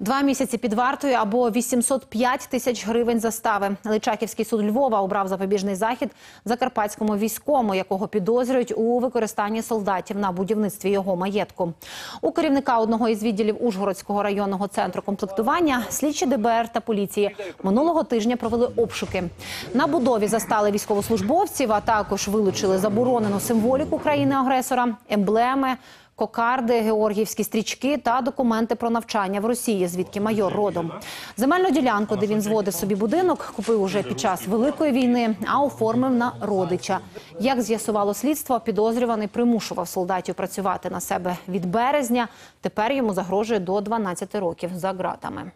2 місяці під вартою або 805 тисяч гривень застави. Личаківський суд Львова обрав запобіжний захід закарпатському військовому, якого підозрюють у використанні солдатів на будівництві його маєтку. У керівника одного із відділів Ужгородського районного центру комплектування слідчі ДБР та поліції минулого тижня провели обшуки. На будові застали військовослужбовців, а також вилучили заборонену символіку країни-агресора, емблеми, кокарди, георгіївські стрічки та документи про навчання в Росії, звідки майор родом. Земельну ділянку, де він зводив собі будинок, купив уже під час Великої війни, а оформив на родича. Як з'ясувало слідство, підозрюваний примушував солдатів працювати на себе від березня. Тепер йому загрожує до 12 років за ґратами.